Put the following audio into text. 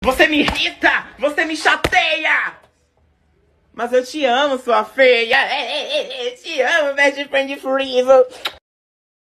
Você me irrita! Você me chateia! Mas eu te amo, sua feia! Te amo, best friend Freezo!